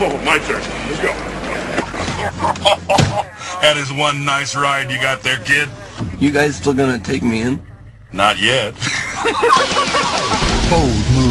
Oh, my turn. Let's go. That is one nice ride you got there, kid. You guys still gonna take me in? Not yet. Bold move.